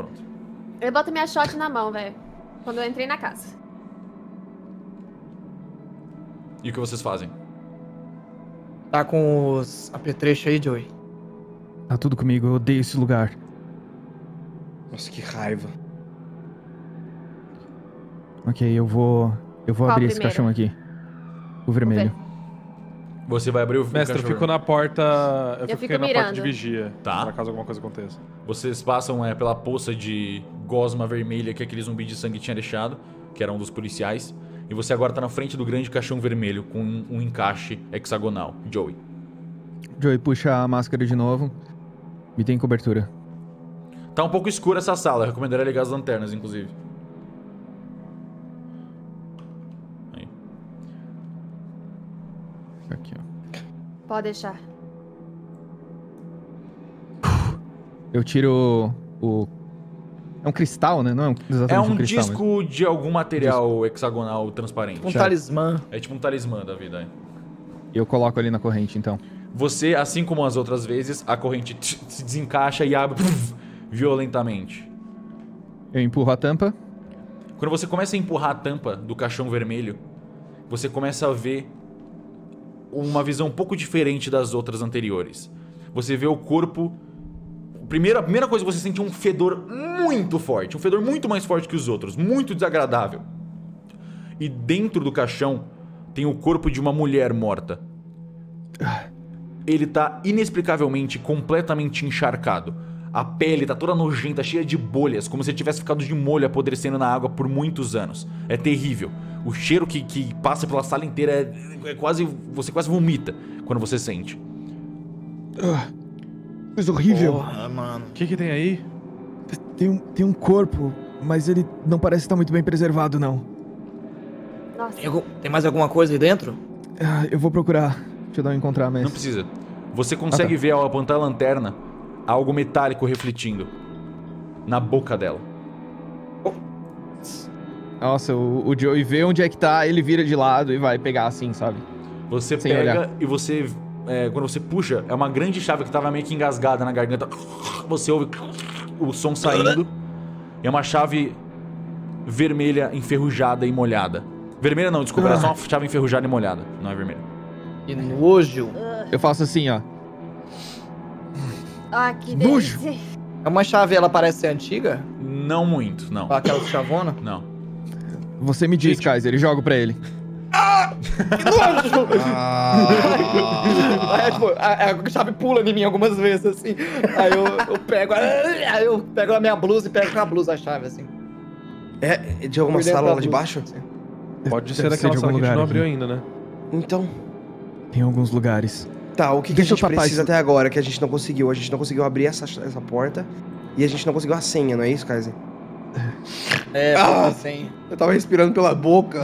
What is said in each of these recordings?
Pronto. Eu boto minha shot na mão, velho. Quando eu entrei na casa. E o que vocês fazem? Tá com os apetrechos aí, Joey? Tá tudo comigo, eu odeio esse lugar. Nossa, que raiva. Ok, eu vou abrir esse primeiro? caixão aqui. O vermelho. Você vai abrir o Mestre, eu cachorro. fico na porta. Eu fico fico na porta de mirando. vigia. Tá. Pra caso alguma coisa aconteça. Vocês passam pela poça de gosma vermelha que aquele zumbi de sangue tinha deixado, que era um dos policiais. E você agora tá na frente do grande caixão vermelho com um encaixe hexagonal. Joey. Joey, puxa a máscara de novo. Me tem cobertura. Tá um pouco escura essa sala, eu recomendaria ligar as lanternas, inclusive. Aí. Aqui, ó. Pode deixar. Eu tiro o... É um cristal, né? Não é exatamente É um cristal, disco de algum material hexagonal transparente. Um talismã. É tipo um talismã da vida. E eu coloco ali na corrente, então. Você, assim como as outras vezes, a corrente se desencaixa e abre violentamente. Eu empurro a tampa. Quando você começa a empurrar a tampa do caixão vermelho, você começa a ver uma visão um pouco diferente das outras anteriores. Você vê o corpo... A primeira coisa que você sente é um fedor muito forte. Um fedor muito mais forte que os outros. Muito desagradável. E dentro do caixão tem o corpo de uma mulher morta. Ele tá inexplicavelmente completamente encharcado. A pele tá toda nojenta, cheia de bolhas, como se ele tivesse ficado de molho apodrecendo na água por muitos anos. É terrível. O cheiro que passa pela sala inteira é quase... Você quase vomita quando você sente. Coisa horrível. Porra, mano. O que tem aí? Tem um corpo, mas ele não parece estar muito bem preservado, não. Nossa. Tem mais alguma coisa aí dentro? Eu vou procurar. Deixa eu dar uma encontrar, mestre. Não precisa. Você consegue ver ao apontar a lanterna algo metálico refletindo na boca dela. Nossa, o Joey vê onde é que tá, ele vira de lado e vai pegar assim, sabe? Você Sem pega olhar. e você... quando você puxa, é uma grande chave que tava meio que engasgada na garganta. Você ouve o som saindo. É uma chave vermelha, enferrujada e molhada. Vermelha não, desculpa, é só uma chave enferrujada e molhada. Não é vermelha. Que nojo. Eu faço assim, ó. Ah, que Nojo. delícia. É uma chave, ela parece ser antiga? Não muito, não. Aquela chavona? Não. Você me diz, Kaiser, e jogo pra ele. Que nojo! Aí, tipo, a chave pula em mim algumas vezes, assim. Aí eu pego. Aí eu pego a minha blusa e pego com a blusa a chave, assim. É de alguma Por dentro sala da lá de blusa, baixo? assim. Pode ser Deve daquela de sala algum que a gente não lugar abriu aqui. ainda, né? Então... Tem alguns lugares. Tá, o que a Deixa eu gente tapar precisa isso. até agora que a gente não conseguiu? A gente não conseguiu abrir essa porta e a gente não conseguiu a senha, não é isso, Kaiser? É, assim. Eu tava respirando pela boca.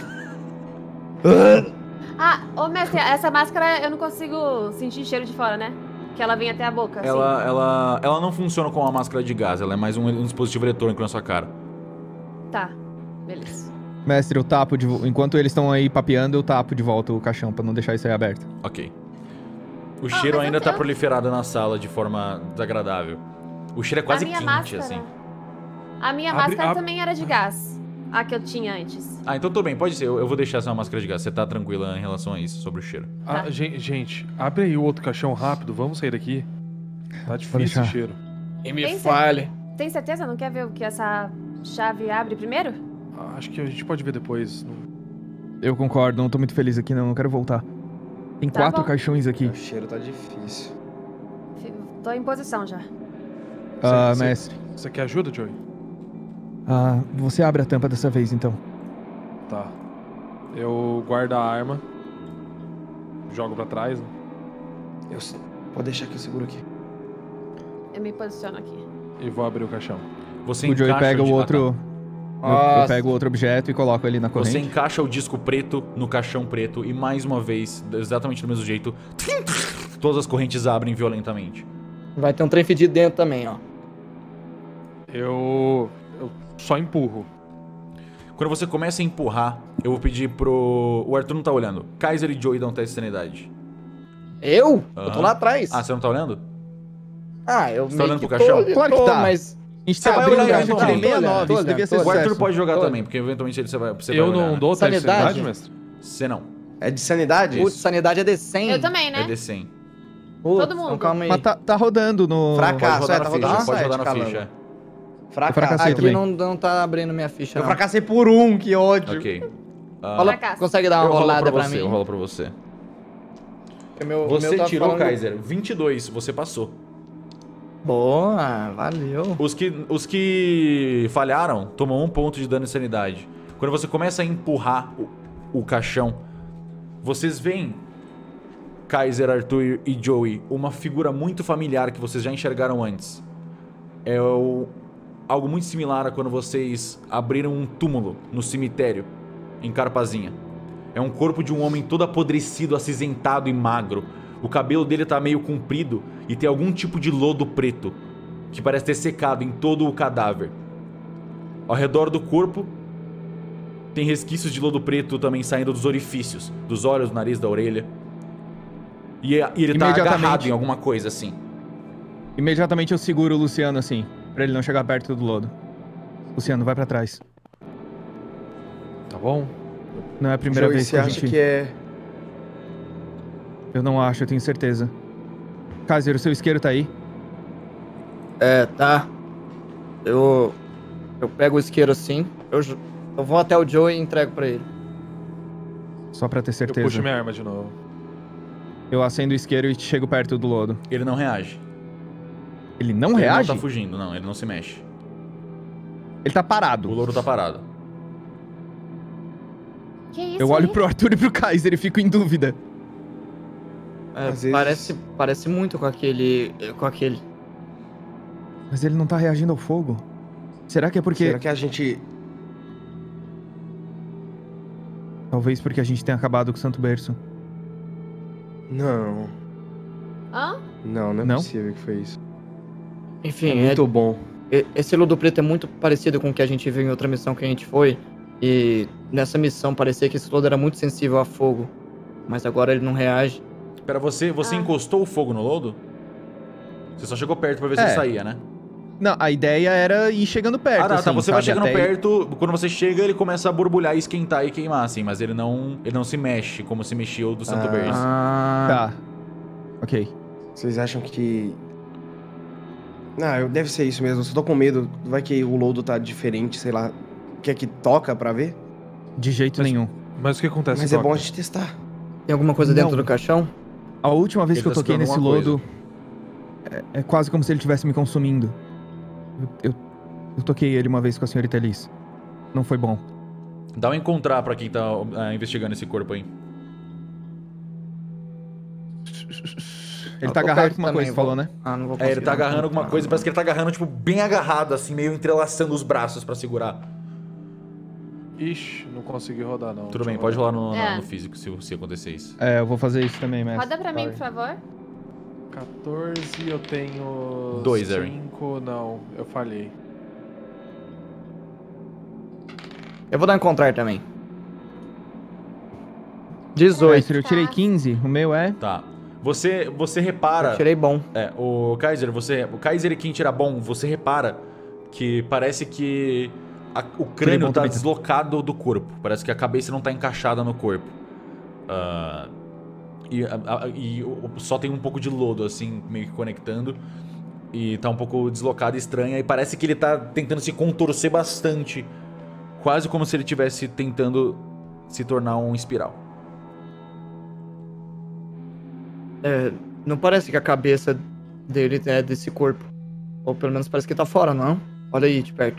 Ah, ô mestre, essa máscara eu não consigo sentir cheiro de fora, né? Que ela vem até a boca, assim. Ela não funciona como uma máscara de gás, ela é mais um dispositivo eletrônico na sua cara. Tá, beleza. Mestre, eu tapo enquanto eles estão aí papeando, eu tapo de volta o caixão pra não deixar isso aí aberto. Ok. O cheiro mas ainda tá eu- proliferado na sala de forma desagradável. O cheiro é quase a minha quente, máscara, assim. A minha máscara também era de gás. A que eu tinha antes. Ah, então tudo bem, pode ser. Eu vou deixar essa máscara de gás. Você tá tranquila em relação a isso, sobre o cheiro. Tá. Gente, abre aí o outro caixão rápido, vamos sair daqui. Tá difícil deixar. esse cheiro. E me Tem fale. Tem certeza? Não quer ver o que essa chave abre primeiro? Acho que a gente pode ver depois. Eu concordo, não tô muito feliz aqui não quero voltar. Tem Tá 4 bom. caixões aqui. O cheiro tá difícil. Tô em posição já. Mestre. Você quer ajuda, Joey? Você abre a tampa dessa vez, então. Tá. Eu guardo a arma. Jogo pra trás, né? Pode deixar que eu seguro aqui. Eu me posiciono aqui. E vou abrir o caixão. Você O Joey encaixa pega o di- outro... Eu Nossa. pego outro objeto e coloco ele na Você corrente. encaixa o disco preto no caixão preto e mais uma vez, exatamente do mesmo jeito, todas as correntes abrem violentamente. Vai ter um trem fedido dentro também, ó. Eu só empurro. Quando você começa a empurrar, eu vou pedir pro... O Arthur não tá olhando. Kaiser e Joey dão teste de sanidade. Eu? Eu tô Aham. lá atrás. Ah, você não tá olhando? Ah, eu Você tá meio olhando que pro caixão? tô, Claro que tô, tá. mas A gente Você tá vai abrindo, olhar eu já tirei eventualmente. 69, isso devia ser O Arthur sucesso. pode jogar Tô também, porque eventualmente você vai Eu olhar. não dou teste de Sanidade? sanidade, mestre? Você não. É de sanidade? Putz, sanidade é de 100. Eu também, né? É D100. Putz, Todo mundo. Então calma aí. Mas tá rodando no... Fracasso. Pode rodar tá na rodando ficha, no pode site, rodar na calma. ficha. Fracasso. fracassei Aqui também. não tá abrindo minha ficha, Eu não. fracassei por 1, que ódio. Ok. Rola- Fracasso. consegue dar eu uma rolo rolada pra você, mim? eu rolo pra você. Porque o meu Você tá tirou, falando- Kaiser, 22, você passou. Boa, valeu. Os que falharam tomam 1 ponto de dano de sanidade. Quando você começa a empurrar o caixão, vocês veem, Kaiser, Arthur e Joey, uma figura muito familiar que vocês já enxergaram antes. É algo muito similar a quando vocês abriram um túmulo no cemitério, em Carpazinha. É um corpo de um homem todo apodrecido, acinzentado e magro. O cabelo dele tá meio comprido e tem algum tipo de lodo preto, que parece ter secado em todo o cadáver. Ao redor do corpo, tem resquícios de lodo preto também saindo dos orifícios, dos olhos, do nariz, da orelha. E ele tá Imediatamente. agarrado em alguma coisa assim. Imediatamente eu seguro o Luciano assim, pra ele não chegar perto do lodo. Luciano, vai pra trás. Tá bom? Não é a primeira Joey, vez que você a acha gente... que é... Eu não acho, eu tenho certeza. Kaiser, o seu isqueiro tá aí? É, tá. Eu pego o isqueiro assim, eu vou até o Joe e entrego pra ele. Só pra ter Eu certeza. puxo minha arma de novo. Eu acendo o isqueiro e chego perto do lodo. Ele não reage. Ele não Ele reage? não tá fugindo, não. Ele não se mexe. Ele tá parado. O louro tá parado. Que isso Eu olho aí? pro Arthur e pro Kaiser e fico em dúvida. É, Às vezes- parece muito com aquele. Mas ele não tá reagindo ao fogo. Será que é porque... Será que a gente... Talvez porque a gente tenha acabado com o Santo Berço. Não. Hã? Não é Não? possível que foi isso. Enfim, É muito bom. esse lodo preto é muito parecido com o que a gente viu em outra missão que a gente foi. E nessa missão parecia que esse lodo era muito sensível a fogo. Mas agora ele não reage. Pera, você Ah. encostou o fogo no lodo? Você só chegou perto pra ver se É. ele saía, né? Não, a ideia era ir chegando perto, Ah, tá, assim, você vai sabe? chegando Até perto, quando você chega, ele começa a borbulhar, esquentar e queimar, assim, mas ele não se mexe como se mexia o do Santo Berço. Tá. Ok. Vocês acham que... Não, deve ser isso mesmo. Eu só tô com medo. Vai que o lodo tá diferente, sei lá. Quer que toca pra ver? De jeito Mas- nenhum. Mas o que acontece? Mas é Toca? bom a gente testar. Tem alguma coisa Não. dentro do caixão? A última vez Ele que eu tá toquei segurando nesse alguma lodo... É quase como se ele estivesse me consumindo. Eu toquei ele uma vez com a senhorita Liz. Não foi bom. Dá um encontrar pra quem tá investigando esse corpo aí. Ele Eu tá tô agarrado perto com uma também, coisa, vou- falou, né? Ah, não vou É, conseguir. ele tá não. agarrando alguma coisa, parece que ele tá agarrando, tipo, bem agarrado, assim, meio entrelaçando os braços pra segurar. Ixi, não consegui rodar não. Tudo Deixa bem, eu pode rodar. rolar É. no físico se acontecer isso. É, eu vou fazer isso também, mestre. Roda pra mim, Sorry. por favor. 14, eu tenho... 2, Aaron. 5, não, eu falhei. Eu vou dar um encontrar também. 18. Mestre, eu tirei 15, o meu é... Tá. Você repara... Eu tirei bom. O Kaiser e quem tira bom, você repara que parece que o crânio bom tá também. deslocado do corpo. Parece que a cabeça não tá encaixada no corpo. Só tem um pouco de lodo, assim, meio que conectando. E tá um pouco deslocado e estranha. E parece que ele tá tentando se contorcer bastante. Quase como se ele estivesse tentando se tornar um espiral. É, não parece que a cabeça dele é desse corpo. Ou pelo menos parece que tá fora, não? Olha aí, de perto.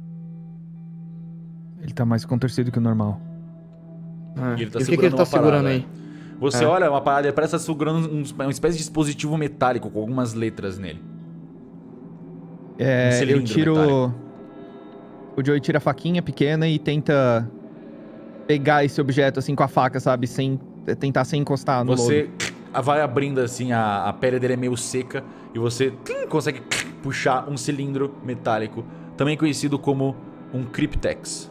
Ele tá mais contorcido que o normal. Ah, E ele tá e o que ele tá segurando uma segurando parada, aí? Você É. olha uma parada, ele parece estar segurando uma espécie de dispositivo metálico com algumas letras nele. É, Um cilindro eu tiro... metálico. O Joey tira a faquinha pequena e tenta pegar esse objeto, assim, com a faca, sabe? Tentar sem encostar no Você lodo. vai abrindo assim, a pele dele é meio seca e você consegue puxar um cilindro metálico, também conhecido como um Cryptex.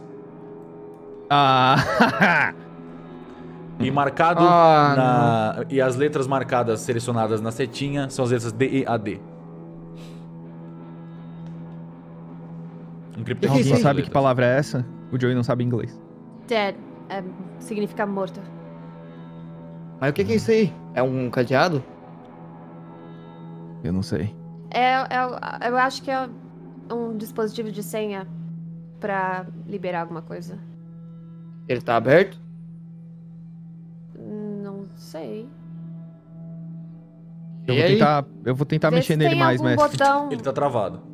Ah! E marcado e as letras marcadas, selecionadas na setinha, são as letras D, E, A, D. Um Que criptograma. é Alguém isso? sabe que palavra é essa? O Joey não sabe inglês. Dead significa morto. Mas o que é isso aí? É um cadeado? Eu não sei. Eu acho que é um dispositivo de senha pra liberar alguma coisa. Ele tá aberto? Não sei. Eu E vou aí? tentar Vê mexer se nele tem mais, algum mestre. botão. Ele tá travado.